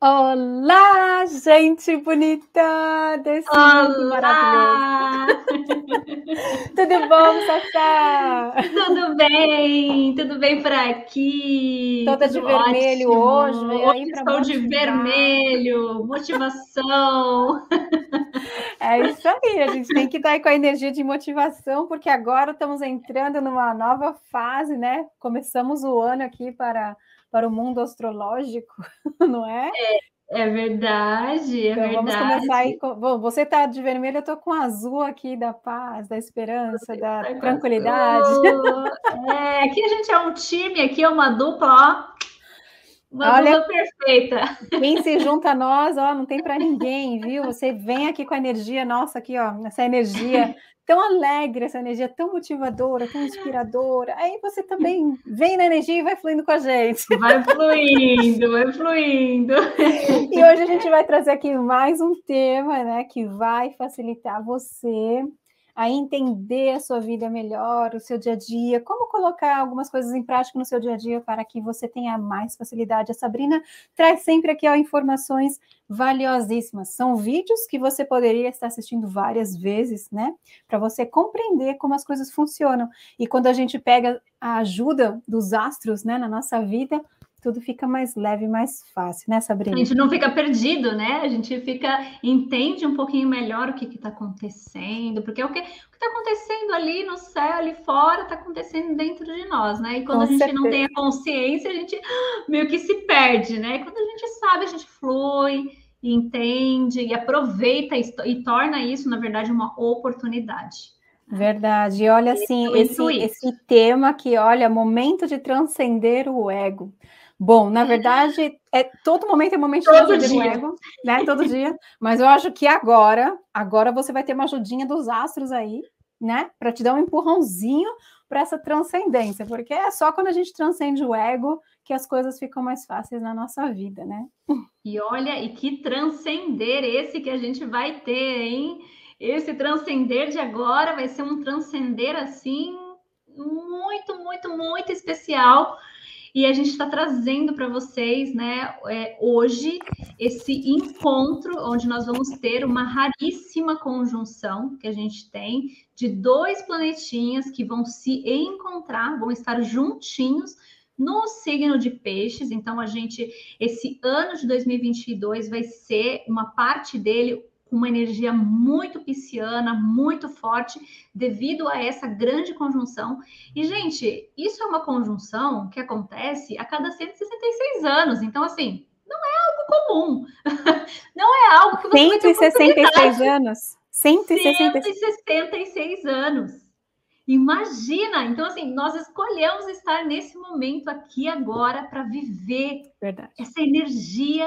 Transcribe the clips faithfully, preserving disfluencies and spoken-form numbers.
Olá, gente bonita desse mundo Olá! maravilhoso. Tudo bom, Sassá? Tudo bem, tudo bem por aqui, Toda de tudo vermelho ótimo. hoje, veio Hoje aí para estou de motivar. vermelho, motivação. É isso aí, a gente tem que estar aí com a energia de motivação, porque agora estamos entrando numa nova fase, né? Começamos o ano aqui para, para o mundo astrológico, não é? É, é verdade, é Então vamos começar aí verdade. com... Bom, você está de vermelho, eu estou com azul aqui da paz, da esperança, da Tá com tranquilidade. azul. É, aqui a gente é um time, aqui é uma dupla, ó. Uma Olha, dupla perfeita. quem se junta a nós, ó, não tem para ninguém, viu? Você vem aqui com a energia nossa aqui, ó, essa energia tão alegre, essa energia tão motivadora, tão inspiradora. Aí você também vem na energia e vai fluindo com a gente. Vai fluindo, vai fluindo. E hoje a gente vai trazer aqui mais um tema, né, que vai facilitar você a entender a sua vida melhor, o seu dia a dia, como colocar algumas coisas em prática no seu dia a dia para que você tenha mais facilidade. A Sabrina traz sempre aqui ó, informações valiosíssimas. São vídeos que você poderia estar assistindo várias vezes, né, para você compreender como as coisas funcionam. E quando a gente pega a ajuda dos astros, né, na nossa vida, tudo fica mais leve, mais fácil, né, A Sabrina? gente não fica perdido, né? A gente fica, entende um pouquinho melhor o que está acontecendo, porque o que está acontecendo ali no céu, ali fora, está acontecendo dentro de nós, né? E quando Com a gente não tem certeza. a consciência, a gente meio que se perde, né? Quando a gente sabe, a gente flui, e entende e aproveita e, e torna isso, na verdade, uma oportunidade. Né? Verdade. E olha, Esse assim, é o esse intuito. esse tema que, olha, momento de transcender o ego. Bom, na verdade, é todo momento é momento de Todo transcender o dia. ego, né, todo dia, mas eu acho que agora, agora você vai ter uma ajudinha dos astros aí, né, para te dar um empurrãozinho para essa transcendência, porque é só quando a gente transcende o ego que as coisas ficam mais fáceis na nossa vida, né. E olha, e que transcender esse que a gente vai ter, hein? Esse transcender de agora vai ser um transcender assim muito, muito, muito especial. E a gente está trazendo para vocês, né, é, hoje, esse encontro onde nós vamos ter uma raríssima conjunção que a gente tem de dois planetinhas que vão se encontrar, vão estar juntinhos no signo de Peixes. Então, a gente, esse ano de dois mil e vinte e dois vai ser uma parte dele com uma energia muito pisciana, muito forte, devido a essa grande conjunção. E, gente, isso é uma conjunção que acontece a cada cento e sessenta e seis anos. Então, assim, não é algo comum. Não é algo que você vai ter cento e sessenta e seis oportunidade. anos? cento e sessenta e cento e sessenta e seis anos. Imagina! Então, assim, nós escolhemos estar nesse momento aqui agora para viver Verdade. essa energia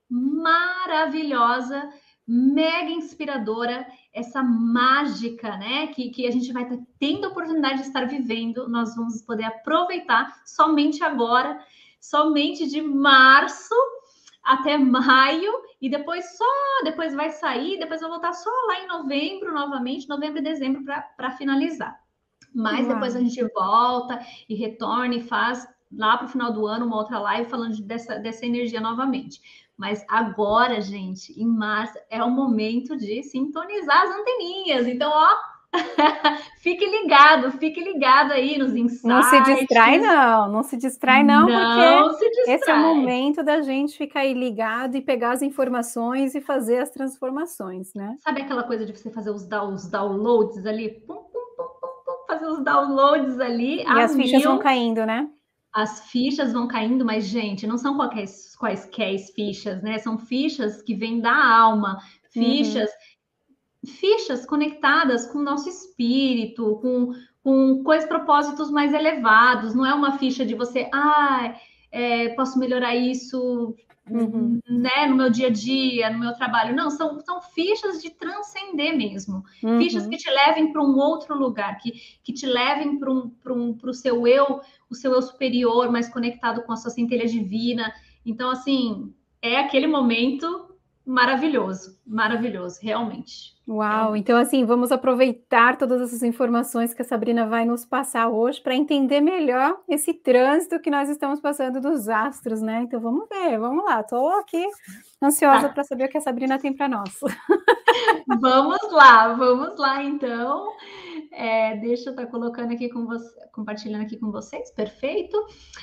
maravilhosa, mega inspiradora, essa mágica, né? Que, que a gente vai estar tendo a oportunidade de estar vivendo, nós vamos poder aproveitar somente agora, somente de março até maio, e depois só depois vai sair, depois vai voltar só lá em novembro, novamente, novembro e dezembro, para finalizar. Mas depois a Uau. gente volta e retorna e faz lá para o final do ano uma outra live falando dessa, dessa energia novamente. Mas agora, gente, em março, é o momento de sintonizar as anteninhas. Então, ó, fique ligado, fique ligado aí nos Não se distrai insights. não, não se distrai não, porque Não se esse é o distrai. momento da gente ficar aí ligado e pegar as informações e fazer as transformações, né. Sabe aquela coisa de você fazer os, os downloads ali? Pum, pum, pum, pum, pum, fazer os downloads ali E a as fichas vão mil. caindo, né. As fichas vão caindo, mas, gente, não são qualquer, quaisquer fichas, né? São fichas que vêm da alma, Uhum. fichas, fichas conectadas com o nosso espírito, com, com coisas, propósitos mais elevados. Não é uma ficha de você, ah, é, posso melhorar isso, Uhum. né, no meu dia a dia, no meu trabalho. Não, são, são fichas de transcender mesmo. Fichas que Uhum. te levem para um outro lugar, que, que te levem para um, um, o seu eu, o seu eu superior, mais conectado com a sua centelha divina. Então, assim, é aquele momento maravilhoso, maravilhoso, realmente. Uau, realmente. então assim, vamos aproveitar todas essas informações que a Sabrina vai nos passar hoje para entender melhor esse trânsito que nós estamos passando dos astros, né? Então vamos ver, vamos lá, estou aqui ansiosa Tá. para saber o que a Sabrina tem para nós. Vamos lá, vamos lá então. É, deixa eu estar colocando aqui com você, compartilhando aqui com vocês, perfeito.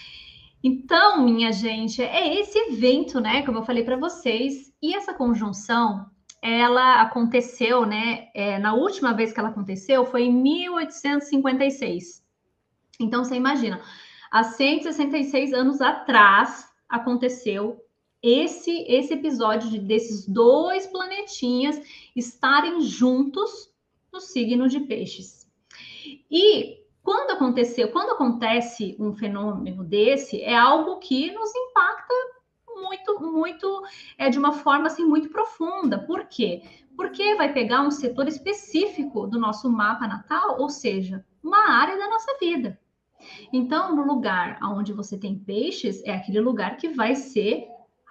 Então, minha gente, é esse evento, né, como eu falei para vocês, e essa conjunção, ela aconteceu, né, é, na última vez que ela aconteceu foi em mil oitocentos e cinquenta e seis. Então, você imagina, há cento e sessenta e seis anos atrás aconteceu esse, esse episódio de, desses dois planetinhas estarem juntos no signo de Peixes. E quando aconteceu, quando acontece um fenômeno desse, é algo que nos impacta muito, muito, é de uma forma assim muito profunda. Por quê? Porque vai pegar um setor específico do nosso mapa natal, ou seja, uma área da nossa vida. Então, no lugar onde você tem peixes, é aquele lugar que vai ser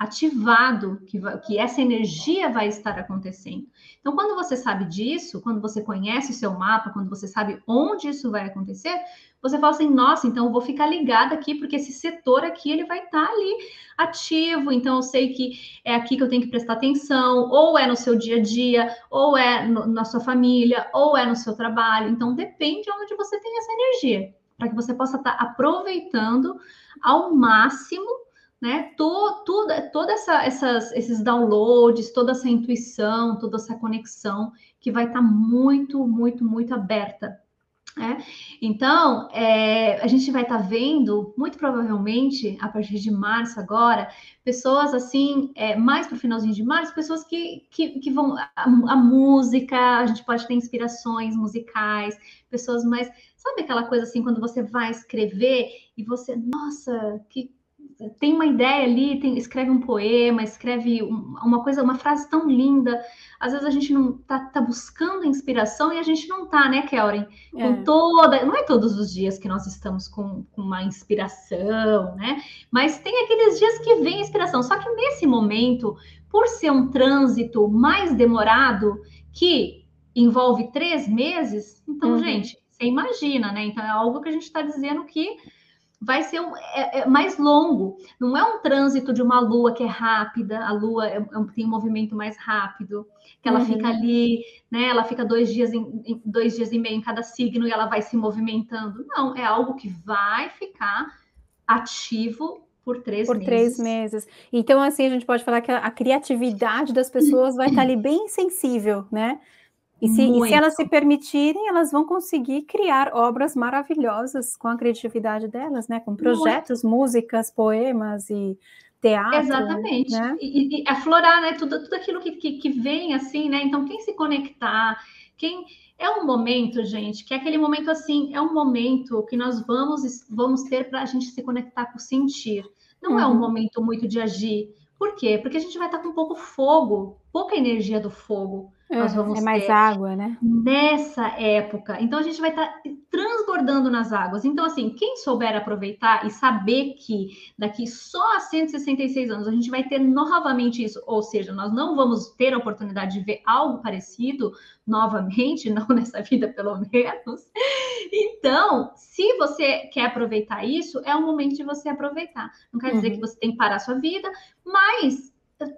ativado, que, vai, que essa energia vai estar acontecendo. Então, quando você sabe disso, quando você conhece o seu mapa, quando você sabe onde isso vai acontecer, você fala assim, nossa, então eu vou ficar ligada aqui, porque esse setor aqui, ele vai estar ali ativo, então eu sei que é aqui que eu tenho que prestar atenção, ou é no seu dia a dia, ou é no, na sua família, ou é no seu trabalho, então depende de onde você tem essa energia, para que você possa estar aproveitando ao máximo, né? Todo, tudo, toda essa, essas, esses downloads, toda essa intuição, toda essa conexão que vai estar muito, muito, muito aberta. Né? Então, é, a gente vai estar vendo, muito provavelmente, a partir de março agora, pessoas assim, é, mais para o finalzinho de março, pessoas que, que, que vão. A, a música, a gente pode ter inspirações musicais, pessoas mais. Sabe aquela coisa assim, quando você vai escrever e você, nossa, que tem uma ideia ali, tem, escreve um poema, escreve um, uma coisa, uma frase tão linda. Às vezes a gente não tá, tá buscando inspiração e a gente não tá, né, Kelly? Com É. toda. Não é todos os dias que nós estamos com, com uma inspiração, né? Mas tem aqueles dias que vem inspiração. Só que nesse momento, por ser um trânsito mais demorado, que envolve três meses, então, Uhum. gente, você imagina, né? Então é algo que a gente está dizendo que vai ser um, é, é mais longo. Não é um trânsito de uma lua que é rápida, a lua é, é, tem um movimento mais rápido, que ela uhum. fica ali, né? Ela fica dois dias, em, dois dias e meio em cada signo e ela vai se movimentando. Não, é algo que vai ficar ativo por três por meses. Por três meses. Então, assim, a gente pode falar que a, a criatividade das pessoas vai estar ali bem sensível, né? E se, e se elas se permitirem, elas vão conseguir criar obras maravilhosas com a criatividade delas, né? Com projetos, Muito. músicas, poemas e teatro. Exatamente. Né? E, e aflorar, né? Tudo, tudo aquilo que, que, que vem, assim, né? Então, quem se conectar, quem... É um momento, gente, que é aquele momento, assim, é um momento que nós vamos, vamos ter para a gente se conectar com o sentir. Não uhum. é um momento muito de agir. Por quê? Porque a gente vai estar com pouco fogo, pouca energia do fogo. Uhum, nós vamos é mais ter água, né? Nessa época. Então, a gente vai estar transbordando nas águas. Então, assim, quem souber aproveitar e saber que daqui só a cento e sessenta e seis anos a gente vai ter novamente isso, ou seja, nós não vamos ter a oportunidade de ver algo parecido novamente, não nessa vida, pelo menos. Então, se você quer aproveitar isso, é o momento de você aproveitar. Não quer dizer uhum. que você tem que parar a sua vida, mas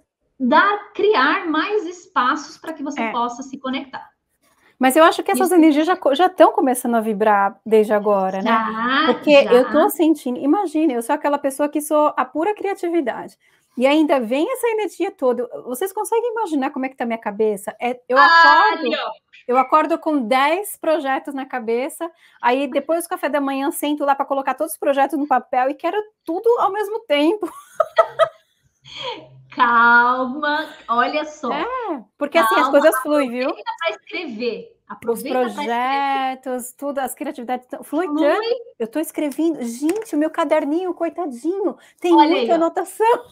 dar, criar mais espaços para que você é. possa se conectar. Mas eu acho que essas Isso. energias já, já estão começando a vibrar desde agora, já, né? Porque já. eu tô sentindo, imagine, eu sou aquela pessoa que sou a pura criatividade. E ainda vem essa energia toda. Vocês conseguem imaginar como é que tá a minha cabeça? É, eu acordo, ah, eu acordo com dez projetos na cabeça, aí depois do café da manhã sento lá para colocar todos os projetos no papel e quero tudo ao mesmo tempo. Calma, olha só. É, porque Calma, assim as coisas fluem, viu? Aproveita para escrever. Aproveita Os projetos, tudo, as criatividades flui tanto. Eu estou escrevendo, gente, o meu caderninho, coitadinho, tem olha muita aí, anotação.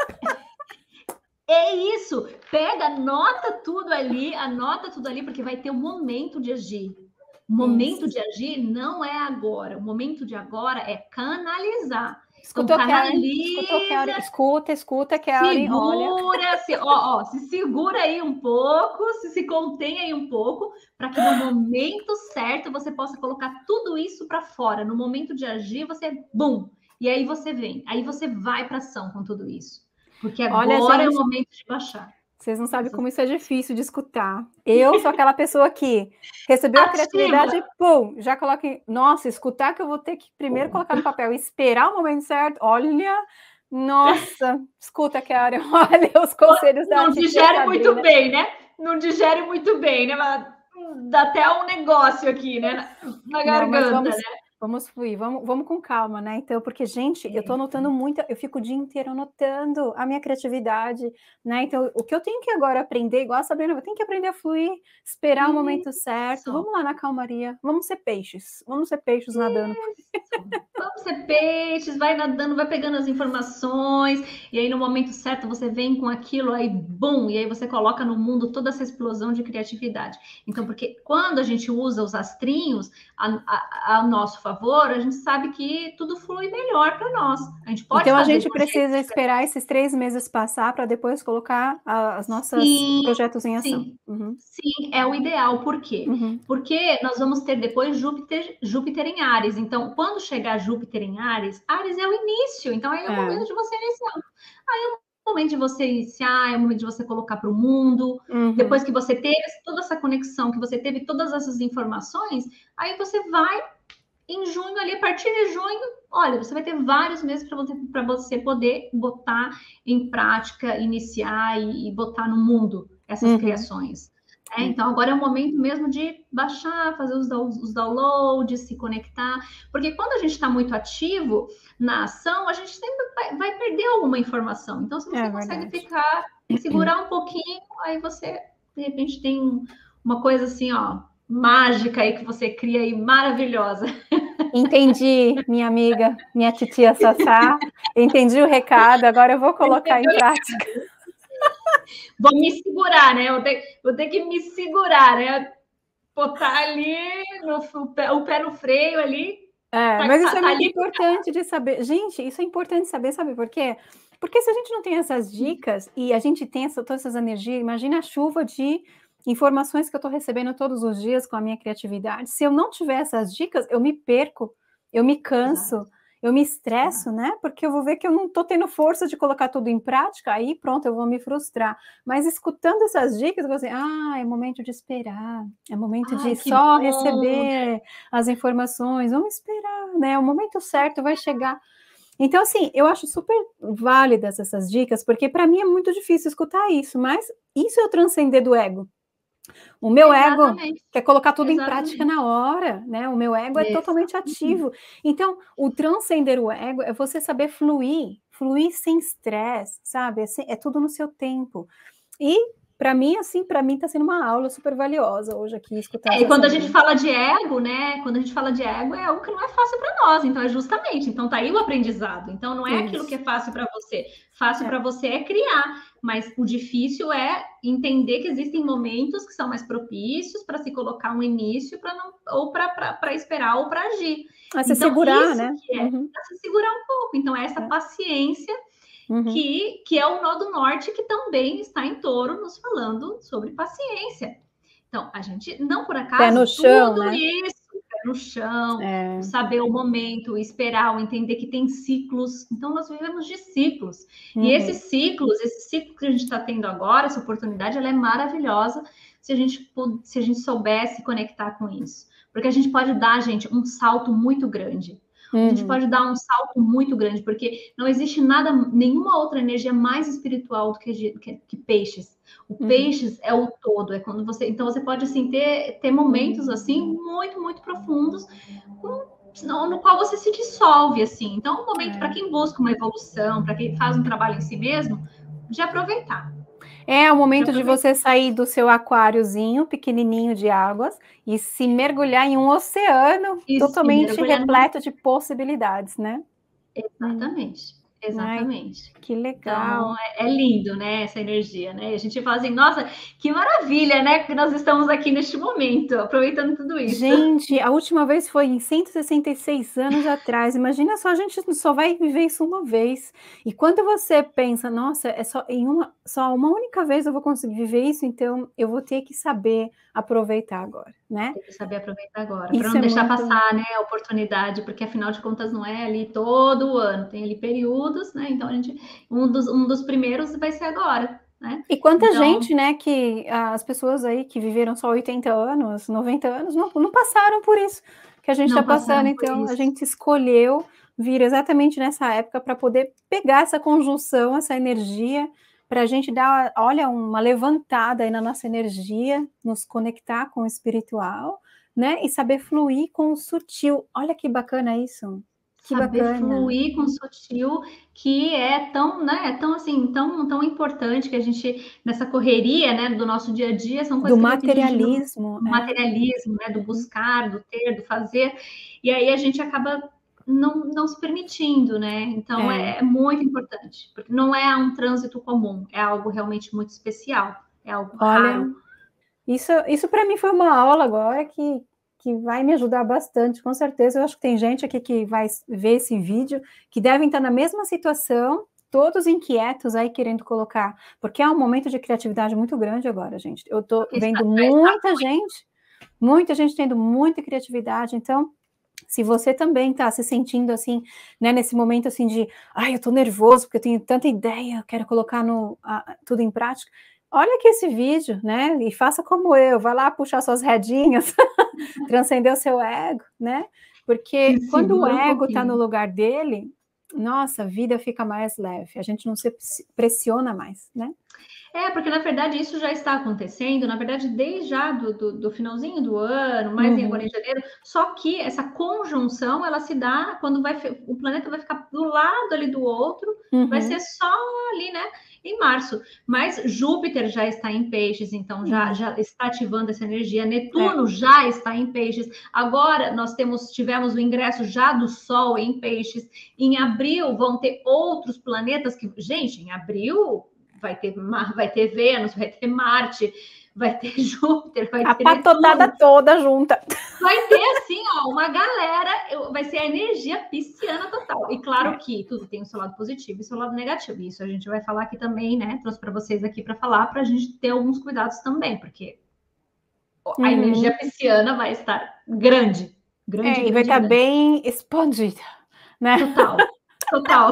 É isso, pega, anota tudo ali, anota tudo ali, porque vai ter um momento de agir. O momento isso. de agir não é agora, o momento de agora é canalizar. Escutou, então, Karen? Escutou, Karen? Escuta, escuta, Karen. Segura, olha. se, ó, ó, se segura aí um pouco, se se contém aí um pouco, para que no momento certo você possa colocar tudo isso para fora. No momento de agir, você, bum, e aí você vem, aí você vai para ação com tudo isso. Porque agora olha, gente, é o momento de baixar. Vocês não sabem como isso é difícil de escutar. Eu sou aquela pessoa que recebeu a criatividade e, pum, já coloca em... Nossa, escutar que eu vou ter que primeiro colocar no papel e esperar o momento certo. Olha, nossa, escuta, Karen, olha os conselhos não, da Não digere muito bem, né? Não digere muito bem, né? Mas dá até um negócio aqui, né? Na, na garganta, não, vamos... né? Vamos fluir, vamos, vamos com calma, né? Então, porque, gente, eu tô anotando muito, eu fico o dia inteiro anotando a minha criatividade, né? Então, o que eu tenho que agora aprender, igual a Sabrina, eu tenho que aprender a fluir, esperar Isso. o momento certo. Vamos lá na calmaria, vamos ser peixes, vamos ser peixes Isso. nadando. Vamos ser peixes, vai nadando, vai pegando as informações, e aí no momento certo você vem com aquilo, aí bum, e aí você coloca no mundo toda essa explosão de criatividade. Então, porque quando a gente usa os astrinhos a, a, a nosso favor, a gente sabe que tudo flui melhor para nós. A gente pode então fazer a gente precisa esperar esses três meses passar para depois colocar as nossas sim, projetos em ação. Sim, uhum. sim, é o ideal. Por quê? Uhum. Porque nós vamos ter depois Júpiter, Júpiter em Áries. Então, quando chegar Júpiter em Áries, Áries é o início. Então, aí é o é. momento de você iniciar. Aí é o momento de você iniciar, é o momento de você colocar para o mundo. Uhum. Depois que você teve toda essa conexão, que você teve todas essas informações, aí você vai em junho, ali, a partir de junho, olha, você vai ter vários meses para você, para você poder botar em prática, iniciar e, e botar no mundo essas uhum. criações. É, então, agora é o momento mesmo de baixar, fazer os, os downloads, se conectar, porque quando a gente está muito ativo na ação, a gente sempre vai, vai perder alguma informação. Então, se você é consegue verdade. ficar, segurar um pouquinho, aí você, de repente, tem uma coisa assim, ó, mágica aí que você cria aí, maravilhosa. Entendi, minha amiga, minha titia Sassá, entendi o recado, agora eu vou colocar em prática. Vou me segurar, né? Vou ter, vou ter que me segurar, né? Botar ali no, o, pé, o pé no freio ali. É, tá, mas isso tá, é muito tá importante de saber. Gente, isso é importante saber, sabe por quê? Porque se a gente não tem essas dicas e a gente tem essa, todas essas energias, imagina a chuva de informações que eu estou recebendo todos os dias com a minha criatividade. Se eu não tiver essas dicas, eu me perco, eu me canso, Exato. eu me estresso, Exato. né? Porque eu vou ver que eu não estou tendo força de colocar tudo em prática, aí pronto, eu vou me frustrar. Mas escutando essas dicas, eu vou dizer, ah, é momento de esperar, é momento Ai, de só bom. receber as informações, vamos esperar, né? O momento certo vai chegar. Então, assim, eu acho super válidas essas dicas, porque para mim é muito difícil escutar isso, mas isso é o transcender do ego. O meu Exatamente. ego quer colocar tudo Exatamente. em prática na hora, né? O meu ego é Exatamente. totalmente ativo. Então, o transcender o ego é você saber fluir, fluir sem estresse, sabe? É, é tudo no seu tempo. E, para mim, assim, para mim está sendo uma aula super valiosa hoje aqui, escutar é, E quando a gente fala de ego, né? Quando a gente fala de ego, é algo que não é fácil para nós. Então, é justamente. Então, tá aí o aprendizado. Então, não é Isso. aquilo que é fácil para você. Fácil é. para você é criar. Mas o difícil é entender que existem momentos que são mais propícios para se colocar um início para não ou para esperar ou para agir. Para se então, segurar, né? Que é, uhum. Para se segurar um pouco. Então, é essa é. paciência uhum. que, que é o nó do norte, que também está em Touro, nos falando sobre paciência. Então, a gente, não por acaso, pé no chão, tudo né? isso, pé no chão, é. saber o momento, esperar, o entender que tem ciclos. Então, nós vivemos de ciclos. Uhum. E esses ciclos, esse ciclo que a gente está tendo agora, essa oportunidade, ela é maravilhosa se a gente, se a gente soubesse conectar com isso. Porque a gente pode dar, gente, um salto muito grande. Uhum. A gente pode dar um salto muito grande, porque não existe nada, nenhuma outra energia mais espiritual do que, que, que peixes. O uhum. peixes é o todo, é quando você. Então você pode assim ter, ter momentos uhum. assim muito, muito profundos, com, no, no qual você se dissolve assim. Então, é um momento é. para quem busca uma evolução, para quem faz um trabalho em si mesmo, de aproveitar. É o momento de você sair do seu aquáriozinho pequenininho de águas e se mergulhar em um oceano Isso, totalmente repleto no... de possibilidades, né? Exatamente. Exatamente. Ai, que legal. Então, é, é lindo, né, essa energia, né? A gente fala assim, nossa, que maravilha, né, que nós estamos aqui neste momento, aproveitando tudo isso. Gente, a última vez foi em cento e sessenta e seis anos atrás. Imagina só, a gente só vai viver isso uma vez. E quando você pensa, nossa, é só em uma, só uma única vez eu vou conseguir viver isso, então eu vou ter que saber aproveitar agora, né? Tem que saber aproveitar agora, para Isso não é deixar muito. passar, né, a oportunidade, porque afinal de contas não é ali todo ano, tem ali períodos, né? Então a gente, um dos, um dos primeiros vai ser agora, né? E quanta Então, gente, né, que as pessoas aí que viveram só oitenta anos, noventa anos, não, não passaram por isso que a gente está não passando. passaram por Então, a isso. gente escolheu vir exatamente nessa época para poder pegar essa conjunção, essa energia, para a gente dar, olha, uma levantada aí na nossa energia, nos conectar com o espiritual, né, e saber fluir com o sutil. Olha que bacana isso. Que Saber bacana. fluir com o sutil, que é tão, né, é tão assim, tão, tão importante que a gente, nessa correria, né, do nosso dia a dia, são Do coisas que de repente a gente não, materialismo, do é. materialismo, né, do buscar, do ter, do fazer, e aí a gente acaba não, não se permitindo, né? Então É. é, é muito importante, porque não é um trânsito comum, é algo realmente muito especial, é algo Olha, raro. Isso, isso para mim foi uma aula agora que, que vai me ajudar bastante, com certeza. Eu acho que tem gente aqui que vai ver esse vídeo, que devem estar na mesma situação, todos inquietos aí querendo colocar, porque é um momento de criatividade muito grande agora, gente. Eu estou Porque está, vendo já está. muita gente, muita gente tendo muita criatividade, então se você também está se sentindo assim, né, nesse momento assim de, ai, eu estou nervoso porque eu tenho tanta ideia, eu quero colocar no, a, tudo em prática, olha aqui esse vídeo, né, e faça como eu, vai lá puxar suas redinhas, transcender o seu ego, né, Se porque quando o segura um ego está no pouquinho. lugar dele, nossa, a vida fica mais leve, a gente não se pressiona mais, né. É, porque na verdade isso já está acontecendo, na verdade, desde já do, do, do finalzinho do ano, mais em agora Uhum. em janeiro, só que essa conjunção ela se dá quando vai, o planeta vai ficar do lado ali do outro, vai ser Uhum. só ali, né? Em março. Mas Júpiter já está em peixes, então já, Uhum. já está ativando essa energia. É. Netuno já está em peixes. Agora nós temos, tivemos o ingresso já do Sol em peixes. Em abril vão ter outros planetas que, gente, em abril vai ter, vai ter Vênus, vai ter Marte, vai ter Júpiter, vai A ter patotada Netuno. toda junta. Vai ter, assim, ó, uma galera, vai ser a energia pisciana total. E claro É. que tudo tem o seu lado positivo e o seu lado negativo. Isso a gente vai falar aqui também, né? Trouxe para vocês aqui para falar, para a gente ter alguns cuidados também, porque a Uhum. energia pisciana vai estar grande. Grande, É, e vai grande, estar grande. bem expandida, né? Total, total.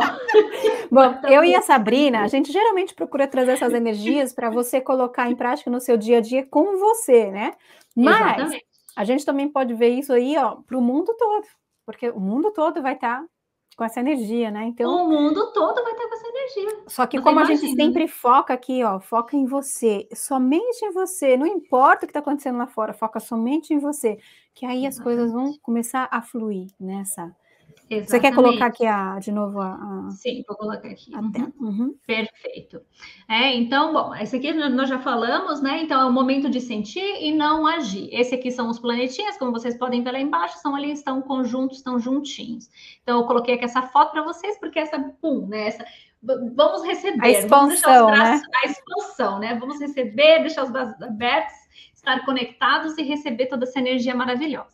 Bom, eu e a Sabrina, a gente geralmente procura trazer essas energias para você colocar em prática no seu dia a dia com você, né? Mas Exatamente. a gente também pode ver isso aí, ó, para o mundo todo, porque o mundo todo vai estar com essa energia, né? Então, O mundo todo vai estar com essa energia. só que Você como a gente imagina, né? sempre foca aqui, ó, foca em você, somente em você, não importa o que está acontecendo lá fora, foca somente em você, que aí as coisas vão Exatamente. começar a fluir nessa. Você quer colocar Exatamente. aqui a, de novo a, a, Sim, vou colocar aqui. a tela? Uhum. Uhum. Perfeito. É, então, bom, esse aqui nós já falamos, né? Então, é o momento de sentir e não agir. Esse aqui são os planetinhas, como vocês podem ver lá embaixo, são ali, estão conjuntos, estão juntinhos. Então, eu coloquei aqui essa foto para vocês, porque essa, pum, né? Essa, vamos A receber, vamos deixar os expansão, braços, né? a expansão, né? Vamos receber, deixar os braços abertos, estar conectados e receber toda essa energia maravilhosa.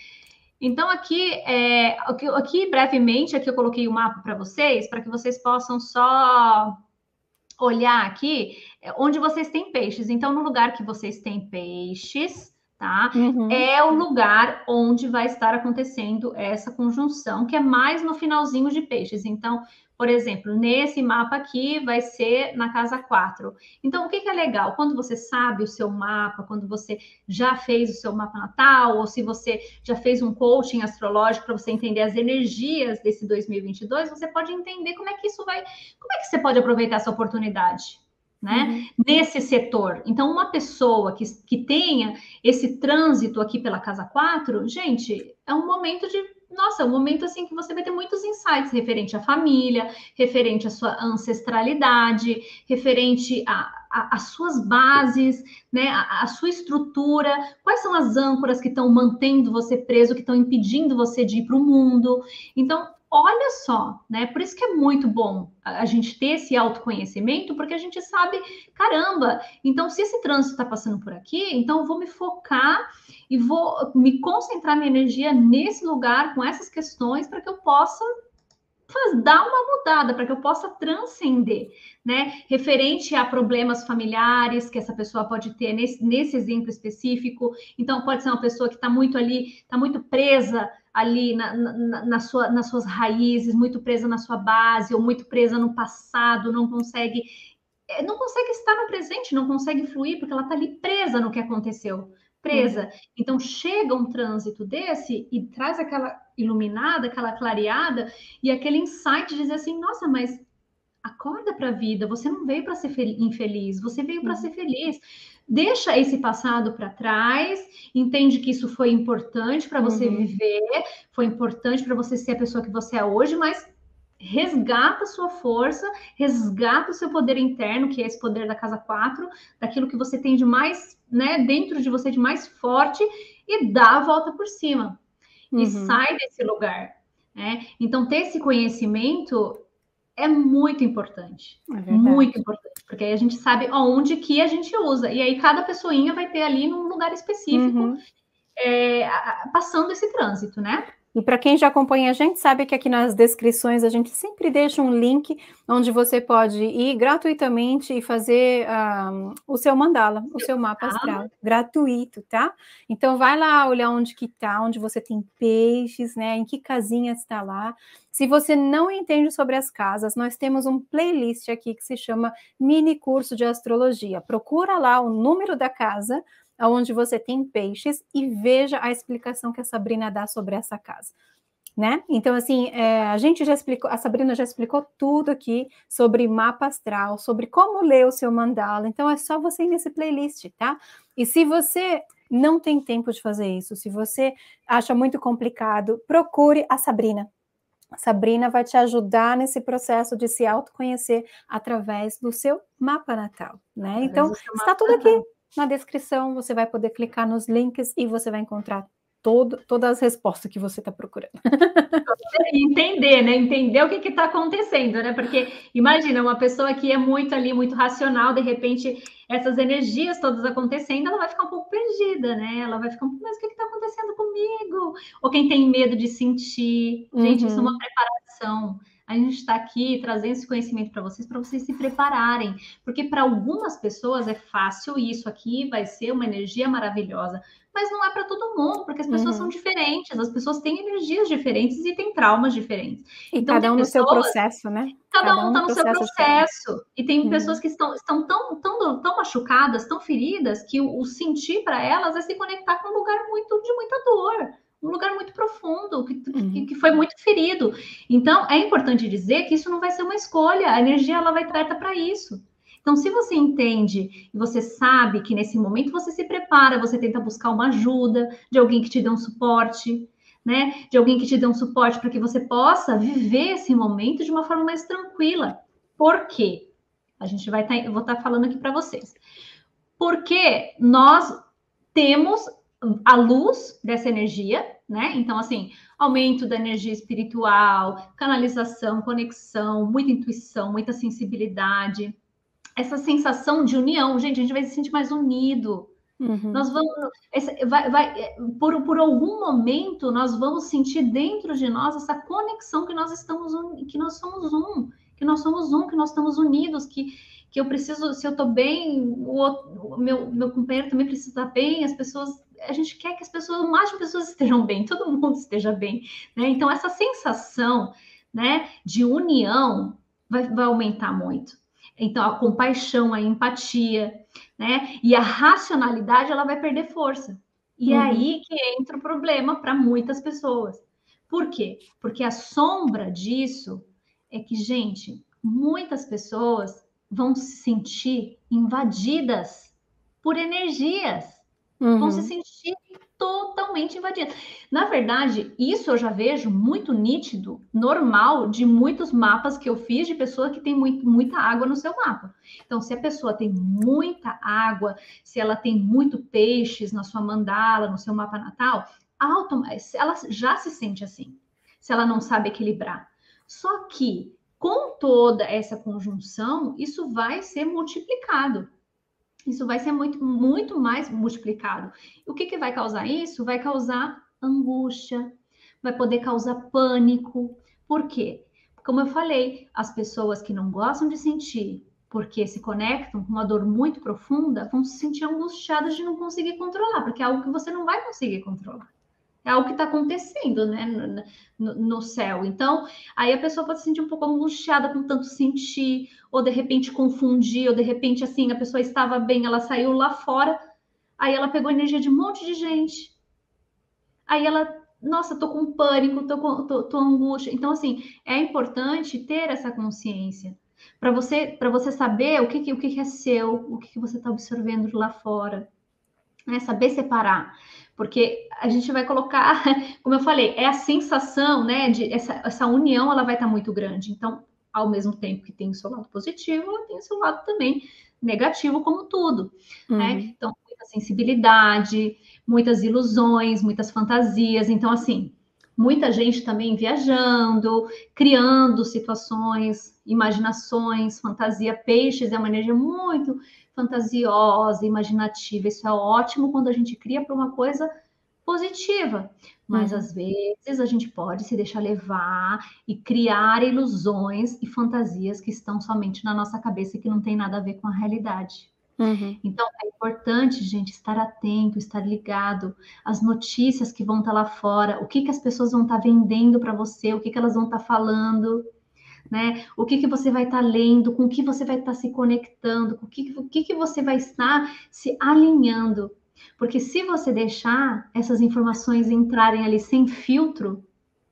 Então, aqui, é, aqui, aqui brevemente, aqui eu coloquei o mapa para vocês, para que vocês possam só olhar aqui onde vocês têm peixes. Então, no lugar que vocês têm peixes, tá? Uhum. É o lugar onde vai estar acontecendo essa conjunção, que é mais no finalzinho de peixes. Então, por exemplo, nesse mapa aqui vai ser na casa quatro. Então, o que, que é legal? Quando você sabe o seu mapa, quando você já fez o seu mapa natal, ou se você já fez um coaching astrológico para você entender as energias desse dois mil e vinte e dois, você pode entender como é que isso vai, como é que você pode aproveitar essa oportunidade, né? Uhum. Nesse setor. Então, uma pessoa que, que tenha esse trânsito aqui pela casa quatro, gente, é um momento de nossa, é um momento assim que você vai ter muitos insights referente à família, referente à sua ancestralidade, referente às suas bases, né, a, a sua estrutura, quais são as âncoras que estão mantendo você preso, que estão impedindo você de ir para o mundo. Então, olha só, né? Por isso que é muito bom a gente ter esse autoconhecimento, porque a gente sabe, caramba, então se esse trânsito está passando por aqui, então eu vou me focar e vou me concentrar minha energia nesse lugar, com essas questões, para que eu possa faz, dar uma mudada, para que eu possa transcender, né? Referente a problemas familiares que essa pessoa pode ter nesse, nesse exemplo específico. Então, pode ser uma pessoa que está muito ali, está muito presa ali na, na, na sua, nas suas raízes, muito presa na sua base, ou muito presa no passado, não consegue, não consegue estar no presente, não consegue fluir, porque ela está ali presa no que aconteceu. Presa. Uhum. Então, chega um trânsito desse e traz aquela iluminada, aquela clareada e aquele insight de dizer assim, nossa, mas acorda para a vida, você não veio para ser infeliz, você veio para uhum. ser feliz. Deixa esse passado para trás, entende que isso foi importante para você uhum. viver, foi importante para você ser a pessoa que você é hoje, mas resgata a sua força, resgata o seu poder interno, que é esse poder da casa quatro, daquilo que você tem de mais, né, dentro de você de mais forte, e dá a volta por cima. Uhum. E sai desse lugar, né? Então, ter esse conhecimento é muito importante. É muito importante, porque aí a gente sabe onde que a gente usa. E aí cada pessoinha vai ter ali num lugar específico, uhum. é, passando esse trânsito, né? E para quem já acompanha a gente, sabe que aqui nas descrições a gente sempre deixa um link onde você pode ir gratuitamente e fazer um, o seu mandala, o seu mapa astral, gratuito, tá? Então vai lá olhar onde que tá, onde você tem peixes, né? Em que casinha está lá. Se você não entende sobre as casas, nós temos um playlist aqui que se chama Mini Curso de Astrologia. Procura lá o número da casa onde você tem peixes e veja a explicação que a Sabrina dá sobre essa casa, né? Então, assim, é, a gente já explicou, a Sabrina já explicou tudo aqui sobre mapa astral, sobre como ler o seu mandala, então é só você ir nesse playlist, tá? E se você não tem tempo de fazer isso, se você acha muito complicado, procure a Sabrina. A Sabrina vai te ajudar nesse processo de se autoconhecer através do seu mapa natal, né? Então, está tudo aqui na descrição, você vai poder clicar nos links e você vai encontrar todo, todas as respostas que você está procurando. Entender, né? Entender o que está acontecendo, né? Porque imagina, uma pessoa que é muito ali, muito racional, de repente, essas energias todas acontecendo, ela vai ficar um pouco perdida, né? Ela vai ficar um pouco, mas o que está acontecendo comigo? Ou quem tem medo de sentir. Gente, uhum. Isso é uma preparação. A gente está aqui trazendo esse conhecimento para vocês, para vocês se prepararem. Porque para algumas pessoas é fácil e isso aqui vai ser uma energia maravilhosa. Mas não é para todo mundo, porque as pessoas uhum. são diferentes. As pessoas têm energias diferentes e têm traumas diferentes. E então, cada um pessoas, no seu processo, né? Cada, cada um está no, no seu processo. E tem uhum. pessoas que estão, estão tão, tão, tão machucadas, tão feridas, que o, o sentir para elas é se conectar com um lugar muito, de muita dor. Um lugar muito profundo, que, uhum. que foi muito ferido. Então, é importante dizer que isso não vai ser uma escolha, a energia ela vai estar para isso. Então, se você entende e você sabe que nesse momento você se prepara, você tenta buscar uma ajuda de alguém que te dê um suporte, né? De alguém que te dê um suporte para que você possa viver esse momento de uma forma mais tranquila. Por quê? A gente vai estar, eu vou estar falando aqui para vocês. Porque nós temos a luz dessa energia, né? Então, assim, aumento da energia espiritual, canalização, conexão, muita intuição, muita sensibilidade, essa sensação de união. Gente, a gente vai se sentir mais unido. Uhum. Nós vamos, vai, vai, por, por algum momento, nós vamos sentir dentro de nós essa conexão que nós estamos, que nós somos um, que nós somos um, que nós estamos unidos, que que eu preciso, se eu tô bem, o, outro, o meu, meu companheiro também precisa estar bem, as pessoas, a gente quer que as pessoas, o máximo de pessoas estejam bem, todo mundo esteja bem, né? Então, essa sensação, né, de união vai, vai aumentar muito. Então, a compaixão, a empatia, né, e a racionalidade, ela vai perder força. E uhum. aí que entra o problema para muitas pessoas. Por quê? Porque a sombra disso é que, gente, muitas pessoas vão se sentir invadidas por energias, uhum. vão se sentir totalmente invadidas. Na verdade, isso eu já vejo muito nítido, normal, de muitos mapas que eu fiz de pessoa que tem muito, muita água no seu mapa. Então, se a pessoa tem muita água, se ela tem muito peixes na sua mandala, no seu mapa natal, ela já se sente assim. se ela não sabe equilibrar. Só que, com toda essa conjunção, isso vai ser multiplicado. Isso vai ser muito, muito mais multiplicado. O que, que vai causar isso? Vai causar angústia, vai poder causar pânico. Por quê? Como eu falei, as pessoas que não gostam de sentir, porque se conectam com uma dor muito profunda, vão se sentir angustiadas de não conseguir controlar, porque é algo que você não vai conseguir controlar. É algo que está acontecendo, né, no, no, no céu. Então, aí a pessoa pode se sentir um pouco angustiada com tanto sentir, ou de repente confundir, ou de repente, assim, a pessoa estava bem, ela saiu lá fora, aí ela pegou energia de um monte de gente. Aí ela, nossa, tô com pânico, tô com tô, tô angústia. Então, assim, é importante ter essa consciência para você, para você saber o que, que, o que, que é seu, o que, que você está absorvendo de lá fora. Né, saber separar, porque a gente vai colocar, como eu falei, é a sensação, né, de essa, essa união, ela vai estar muito grande. Então, ao mesmo tempo que tem o seu lado positivo, ela tem o seu lado também negativo, como tudo, uhum. né? Então, muita sensibilidade, muitas ilusões, muitas fantasias. Então, assim, muita gente também viajando, criando situações, imaginações, fantasia. Peixes é uma energia muito fantasiosa, imaginativa. Isso é ótimo quando a gente cria para uma coisa positiva. Mas, uhum. às vezes, a gente pode se deixar levar e criar ilusões e fantasias que estão somente na nossa cabeça e que não tem nada a ver com a realidade. Uhum. Então, é importante, gente, estar atento, estar ligado às notícias que vão estar lá fora, o que, que as pessoas vão estar vendendo para você, o que, que elas vão estar falando, né? O que, que você vai estar lendo, com o que você vai estar se conectando, com o que, o que, que você vai estar se alinhando. Porque se você deixar essas informações entrarem ali sem filtro,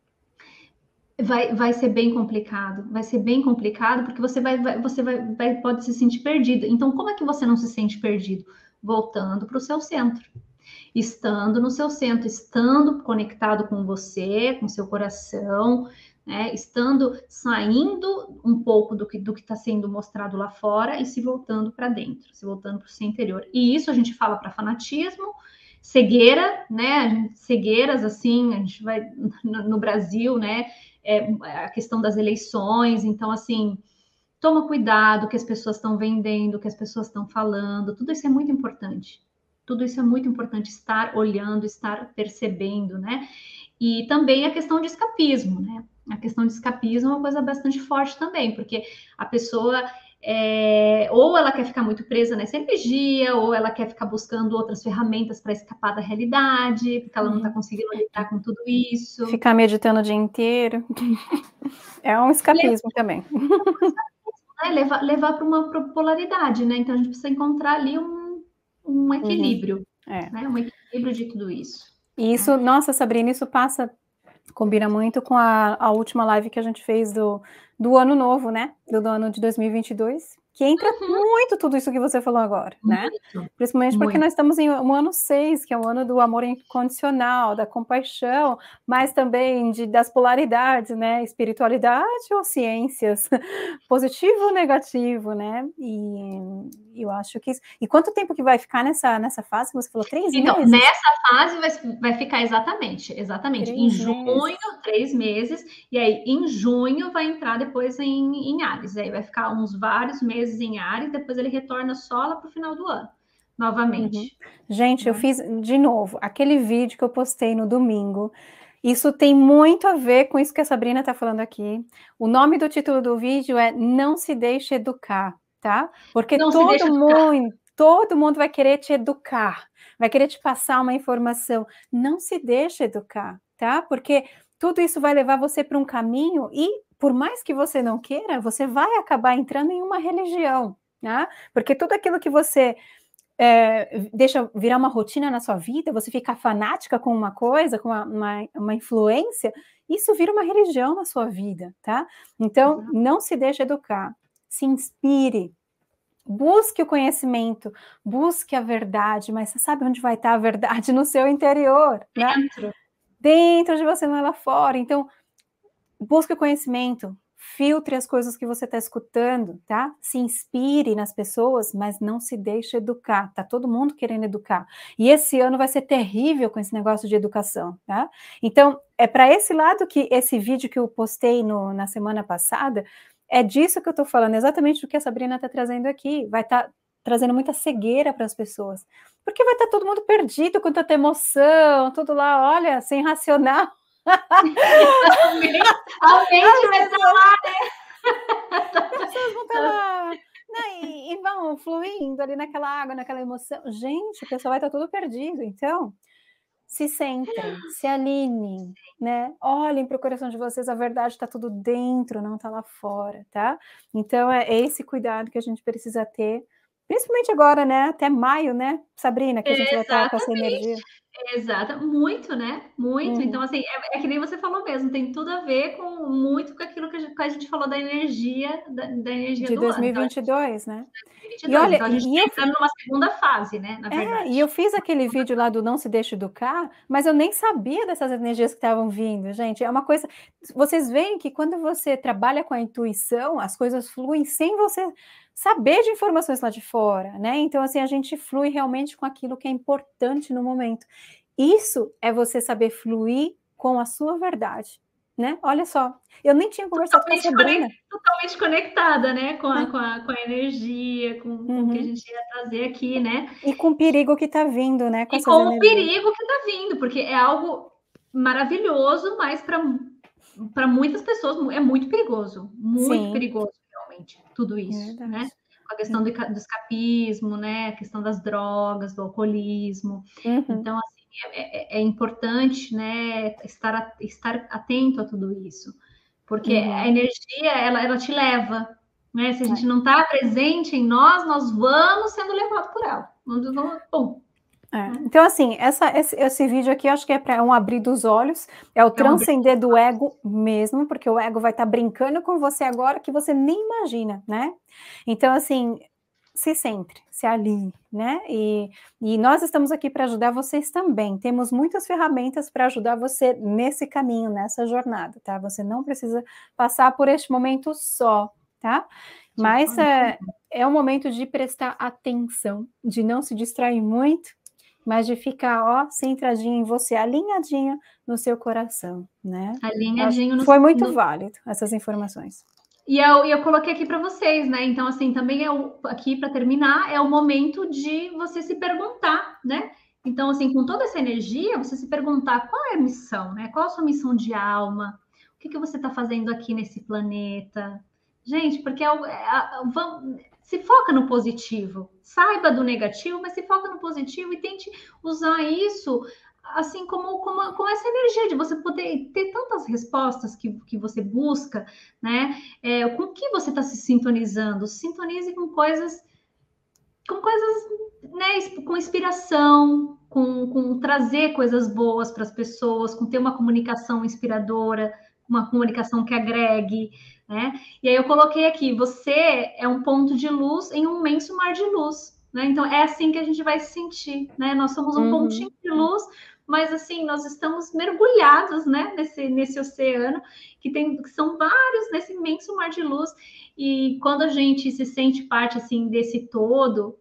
vai, vai ser bem complicado. Vai ser bem complicado porque você, vai, vai, você vai, vai, pode se sentir perdido. Então, como é que você não se sente perdido? Voltando para o seu centro. Estando no seu centro, estando conectado com você, com seu coração, né? Estando, saindo um pouco do que do que está sendo mostrado lá fora e se voltando para dentro, se voltando para o seu interior. E isso a gente fala para fanatismo, cegueira, né? Cegueiras, assim, a gente vai no, no Brasil, né? É, a questão das eleições, então, assim, toma cuidado que as pessoas estão vendendo, que as pessoas estão falando, tudo isso é muito importante. Tudo isso é muito importante, estar olhando, estar percebendo, né? E também a questão de escapismo, né? A questão de escapismo é uma coisa bastante forte também, porque a pessoa, é, ou ela quer ficar muito presa nessa energia, ou ela quer ficar buscando outras ferramentas para escapar da realidade, porque ela não está conseguindo lidar com tudo isso. Ficar meditando o dia inteiro. É um escapismo levar, também. Né? Levar, levar para uma polaridade, né? Então a gente precisa encontrar ali um, um equilíbrio, uhum. é. né? Um equilíbrio de tudo isso. E isso, né? Nossa, Sabrina, isso passa, combina muito com a, a última live que a gente fez do, do ano novo, né? Do, do ano de dois mil e vinte e dois, que entra uhum. muito tudo isso que você falou agora, muito, né? Principalmente muito. Porque nós estamos em um ano seis, que é o ano do amor incondicional, da compaixão, mas também de, das polaridades, né? Espiritualidade ou ciências, positivo ou negativo, né? E eu acho que isso... E quanto tempo que vai ficar nessa, nessa fase? Você falou três então, meses? Então, nessa fase vai, vai ficar exatamente, exatamente. Três em junho, meses. três meses, e aí em junho vai entrar depois em, em Áries. Aí vai ficar uns vários meses em Áries, depois ele retorna só lá para o final do ano, novamente. Uhum. Gente, né? Eu fiz de novo aquele vídeo que eu postei no domingo. Isso tem muito a ver com isso que a Sabrina está falando aqui. O nome do título do vídeo é Não Se Deixe Educar, tá? Porque Não todo mundo, todo mundo vai querer te educar, vai querer te passar uma informação. Não se deixe educar, tá? Porque tudo isso vai levar você para um caminho e, por mais que você não queira, você vai acabar entrando em uma religião, né? Porque tudo aquilo que você... É, deixa virar uma rotina na sua vida, você ficar fanática com uma coisa, com uma, uma, uma influência, isso vira uma religião na sua vida, tá? Então, uhum. não se deixe educar, se inspire, busque o conhecimento, busque a verdade, mas você sabe onde vai estar a verdade? No seu interior, dentro. Né? Dentro de você, não é lá fora. Então, busque o conhecimento, filtre as coisas que você está escutando, tá? Se inspire nas pessoas, mas não se deixe educar. Tá todo mundo querendo educar. E esse ano vai ser terrível com esse negócio de educação, tá? Então, é para esse lado que esse vídeo que eu postei no, na semana passada, é disso que eu estou falando, exatamente do que a Sabrina está trazendo aqui. Vai estar tá trazendo muita cegueira para as pessoas. Porque vai estar tá todo mundo perdido com tanta emoção, tudo lá, olha, sem racional. A mente vai estar lá, né? As pessoas vão estar lá, né? E, e vão fluindo ali naquela água, naquela emoção. Gente, o pessoal vai estar todo perdido. Então, se centrem, se alinhem, né? Olhem para o coração de vocês, a verdade está tudo dentro, não está lá fora, tá? Então, é esse cuidado que a gente precisa ter, principalmente agora, né? Até maio, né, Sabrina, que a gente vai estar com essa energia. Exato, muito, né? Muito. Uhum. Então, assim, é, é que nem você falou mesmo, tem tudo a ver com muito com aquilo que a gente, que a gente falou da energia, da, da energia de do dois mil e vinte e dois, ano. né? dois mil e vinte e dois. E olha, então a gente está entrando numa segunda fase, né? Na verdade. É, e eu fiz aquele vídeo lá do Não Se Deixe Educar, mas eu nem sabia dessas energias que estavam vindo, gente. É uma coisa. Vocês veem que quando você trabalha com a intuição, as coisas fluem sem você saber de informações lá de fora, né? Então, assim, a gente flui realmente com aquilo que é importante no momento. Isso é você saber fluir com a sua verdade, né? Olha só, eu nem tinha conversado totalmente com a Sabrina. Conect, totalmente conectada, né? Com a, é. com a, com a energia, com, uhum. com o que a gente ia trazer aqui, né? E com o perigo que está vindo, né? Com e com energias. O perigo que está vindo, porque é algo maravilhoso, mas para muitas pessoas é muito perigoso, muito Sim. perigoso, realmente, tudo isso, é né? Com a questão do, do escapismo, né? A questão das drogas, do alcoolismo. Uhum. Então, assim, é, é, é importante, né? Estar, estar atento a tudo isso. Porque uhum. a energia, ela, ela te leva, né? Se a gente é. não está presente em nós, nós vamos sendo levados por ela. Vamos, vamos, bom. É. Então, assim, essa, esse, esse vídeo aqui, eu acho que é para um abrir dos olhos, é o é transcender um do ego mesmo, porque o ego vai estar tá brincando com você agora que você nem imagina, né? Então, assim, se centre, se alinhe, né? E, e nós estamos aqui para ajudar vocês também. Temos muitas ferramentas para ajudar você nesse caminho, nessa jornada, tá? Você não precisa passar por este momento só, tá? Mas é, é um momento de prestar atenção, de não se distrair muito, mas de ficar, ó, centradinho em você, alinhadinho no seu coração, né? Alinhadinho no Foi muito no... válido essas informações. E eu, eu coloquei aqui para vocês, né? Então, assim, também é o, aqui para terminar, é o momento de você se perguntar, né? Então, assim, com toda essa energia, você se perguntar qual é a missão, né? Qual a sua missão de alma? O que, que você está fazendo aqui nesse planeta? Gente, porque é, é, vamos, se foca no positivo, saiba do negativo, mas se foca no positivo e tente usar isso assim como, como, como essa energia de você poder ter tantas respostas que, que você busca, né? É, com que você está se sintonizando? Sintonize com coisas, com coisas, né? Com inspiração, com, com trazer coisas boas para as pessoas, com ter uma comunicação inspiradora, uma comunicação que agregue, né? E aí eu coloquei aqui, você é um ponto de luz em um imenso mar de luz, né? Então é assim que a gente vai se sentir, né? Nós somos um uhum. pontinho de luz, mas assim, nós estamos mergulhados, né, nesse, nesse oceano, que, tem, que são vários, nesse imenso mar de luz, e quando a gente se sente parte, assim, desse todo,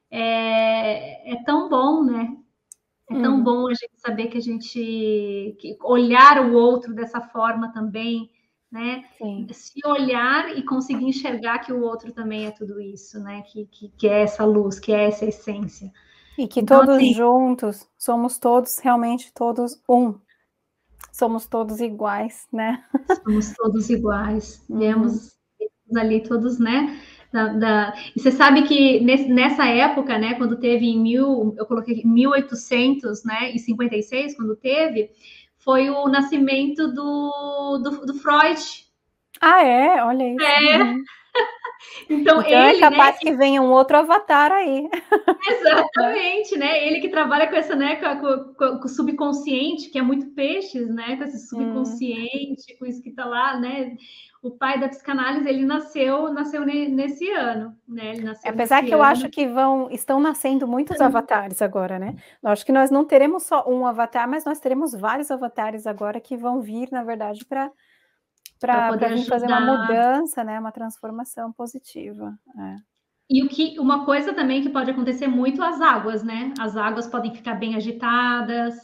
é, é tão bom, né? É tão uhum. bom a gente saber que a gente... Que olhar o outro dessa forma também, né? Sim. Se olhar e conseguir enxergar que o outro também é tudo isso, né? Que, que, que é essa luz, que é essa essência. E que então, todos assim, juntos, somos todos, realmente todos um. Somos todos iguais, né? Somos todos iguais. Uhum. Viemos ali todos, né? Da, da... E você sabe que nesse, nessa época, né? Quando teve em mil, eu coloquei mil e oitocentos, né? E cinquenta e seis, quando teve, foi o nascimento do, do, do Freud. Ah, é? Olha isso. É. Uhum. Então, então ele, é capaz né, que venha um outro avatar aí. Exatamente, né? Ele que trabalha com essa, né, com, com, com o subconsciente, que é muito peixes, né? Com esse subconsciente, hum. com isso que tá lá, né? O pai da psicanálise, ele nasceu, nasceu nesse ano, né? Ele nasceu Apesar que ano. eu acho que vão, estão nascendo muitos avatares agora, né? Eu acho que nós não teremos só um avatar, mas nós teremos vários avatares agora que vão vir, na verdade, para para vir fazer uma mudança, né? Uma transformação positiva. É. E o que, uma coisa também que pode acontecer muito, as águas, né? As águas podem ficar bem agitadas.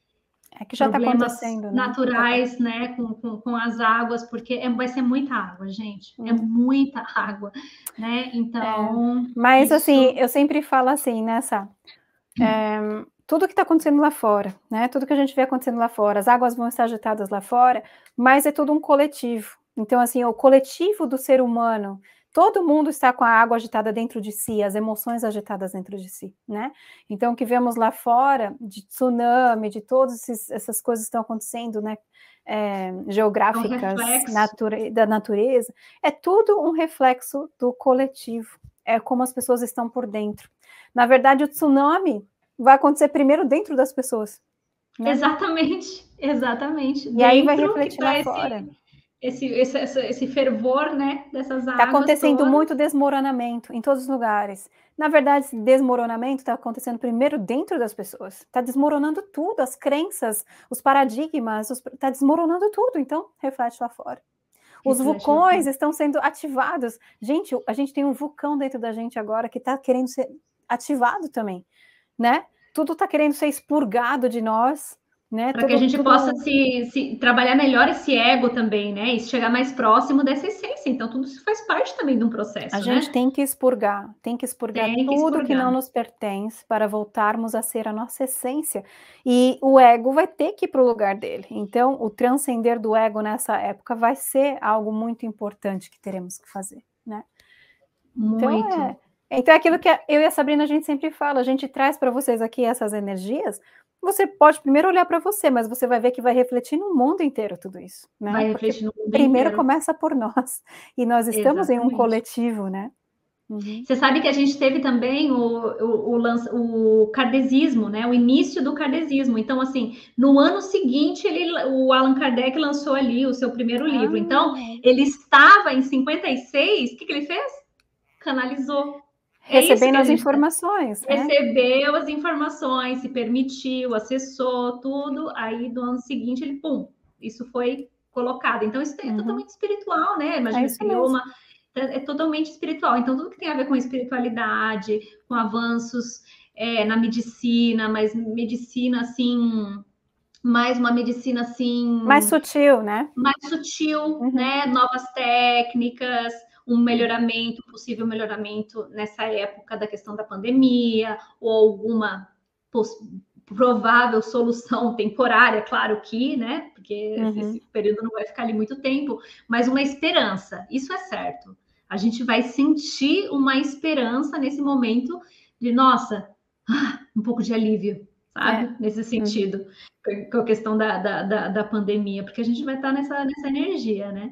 É que já está acontecendo, né? Naturais, tá... né? Com, com, com as águas, porque é, vai ser muita água, gente. Hum. É muita água, né? Então. É. Mas isso... assim, eu sempre falo assim, nessa. É, tudo que está acontecendo lá fora, né? Tudo que a gente vê acontecendo lá fora, as águas vão estar agitadas lá fora, mas é tudo um coletivo. Então, assim, o coletivo do ser humano. Todo mundo está com a água agitada dentro de si, as emoções agitadas dentro de si, né? Então, o que vemos lá fora, de tsunami, de todas essas coisas que estão acontecendo, né? É, geográficas, é um nature, da natureza, é tudo um reflexo do coletivo, é como as pessoas estão por dentro. Na verdade, o tsunami vai acontecer primeiro dentro das pessoas. Né? Exatamente, exatamente. E dentro aí vai refletir tá lá esse... fora. Esse, esse, esse fervor, né, dessas águas. Está acontecendo todas. muito desmoronamento em todos os lugares. Na verdade, esse desmoronamento está acontecendo primeiro dentro das pessoas. Está desmoronando tudo, as crenças, os paradigmas, está desmoronando tudo. Então, reflete lá fora. Os reflete vulcões estão sendo ativados. Gente, a gente tem um vulcão dentro da gente agora que está querendo ser ativado também, né? Tudo está querendo ser expurgado de nós. Né? Para que a gente tudo... possa se, se trabalhar melhor esse ego também, né? E chegar mais próximo dessa essência. Então, tudo isso faz parte também de um processo. A gente né? tem que expurgar, tem que expurgar tem que tudo expurgar. que não nos pertence para voltarmos a ser a nossa essência. E o ego vai ter que ir para o lugar dele. Então, o transcender do ego nessa época vai ser algo muito importante que teremos que fazer, né? Muito. Então, é, então, é aquilo que eu e a Sabrina a gente sempre fala, a gente traz para vocês aqui essas energias. Você pode primeiro olhar para você, mas você vai ver que vai refletir no mundo inteiro tudo isso, né? Vai Porque refletir no mundo primeiro inteiro. começa por nós, e nós estamos Exatamente. em um coletivo, né? Uhum. Você sabe que a gente teve também o, o, o, o kardecismo, né? O início do kardecismo. Então, assim, no ano seguinte, ele, o Allan Kardec lançou ali o seu primeiro livro. Ah. Então, ele estava em cinquenta e seis, o que, que ele fez? Canalizou. Recebendo é as informações. Né? Recebeu as informações, se permitiu, acessou tudo, aí do ano seguinte ele, pum, isso foi colocado. Então, isso é uhum. totalmente espiritual, né? Imagina, é criou uma... É totalmente espiritual. Então, tudo que tem a ver com espiritualidade, com avanços é, na medicina, mas medicina, assim... Mais uma medicina, assim... Mais sutil, né? Mais sutil, uhum. né? Novas técnicas... um melhoramento, possível melhoramento nessa época da questão da pandemia, ou alguma provável solução temporária, claro que, né? Porque uhum. esse período não vai ficar ali muito tempo, mas uma esperança, isso é certo. A gente vai sentir uma esperança nesse momento de, nossa, um pouco de alívio, sabe? É. Nesse sentido, uhum. com a questão da, da, da, da pandemia, porque a gente vai estar nessa, nessa energia, né?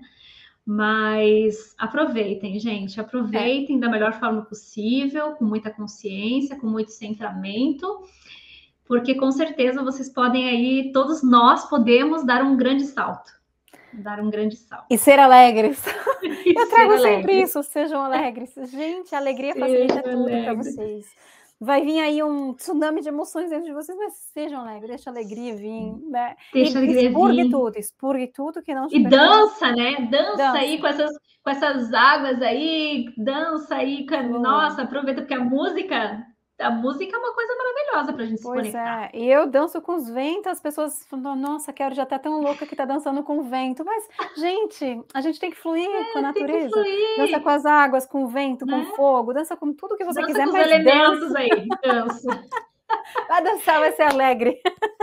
Mas aproveitem, gente, aproveitem é. da melhor forma possível, com muita consciência, com muito centramento, porque com certeza vocês podem aí, todos nós podemos dar um grande salto, dar um grande salto. E ser alegres. E Eu trago sempre alegres. isso, sejam alegres. Gente, a alegria facilita Seja tudo para vocês. Vai vir aí um tsunami de emoções dentro de vocês, mas sejam alegres, deixa a alegria vir, né? Deixa e a alegria expurgue vir. tudo, expurgue tudo que não te E pertence. dança, né? Dança, dança aí com essas, com essas águas aí, dança aí, com... nossa, aproveita, porque a música, a música é uma coisa maravilhosa pra gente pois se conectar. É, e eu danço com os ventos, as pessoas falam, nossa, Quero já tá tão louca que tá dançando com o vento, mas, gente, a gente tem que fluir é, com a natureza, dança com as águas, com o vento, né? Com o fogo, dança com tudo que você dança quiser, com mas os elementos dança. aí, dança. Vai dançar, vai ser alegre.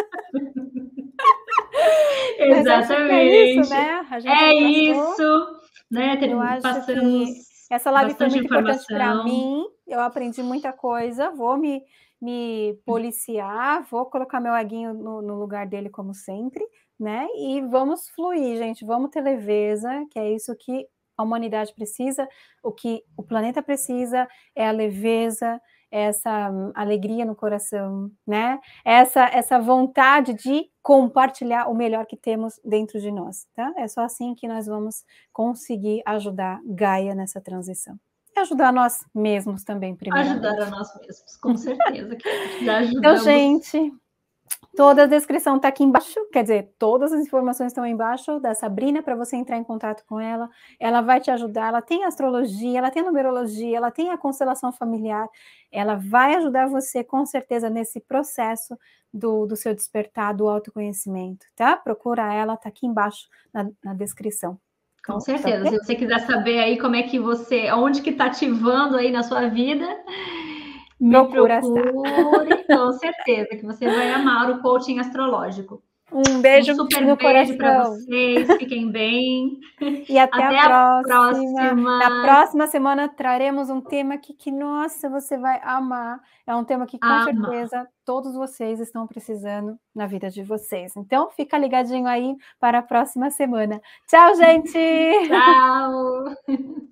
Exatamente. É isso, né? A gente é isso, né? Tem, eu acho passamos que essa live foi muito importante para mim. Eu aprendi muita coisa. Vou me, me policiar, vou colocar meu aguinho no, no lugar dele, como sempre, né? E vamos fluir, gente. Vamos ter leveza, que é isso que a humanidade precisa, o que o planeta precisa é a leveza, essa alegria no coração, né? Essa, essa vontade de compartilhar o melhor que temos dentro de nós, tá? É só assim que nós vamos conseguir ajudar Gaia nessa transição. E ajudar nós mesmos também, primeiro. Ajudar a nós mesmos, com certeza. Que já ajudamos. Então, gente, Toda a descrição está aqui embaixo, quer dizer, todas as informações estão aí embaixo da Sabrina para você entrar em contato com ela. Ela vai te ajudar, ela tem astrologia, ela tem numerologia, ela tem a constelação familiar. Ela vai ajudar você com certeza nesse processo do, do seu despertar, do autoconhecimento, tá? Procura ela, tá aqui embaixo na, na descrição. Com certeza. Tá, se você quiser saber aí como é que você, onde que tá ativando aí na sua vida, me Procura procure, com certeza, que você vai amar o coaching astrológico. Um beijo um super no beijo para coração. vocês, fiquem bem. E até, até a, próxima. a próxima. Na próxima semana traremos um tema que, que, nossa, você vai amar. É um tema que, com Ama. certeza, todos vocês estão precisando na vida de vocês. Então, fica ligadinho aí para a próxima semana. Tchau, gente! Tchau!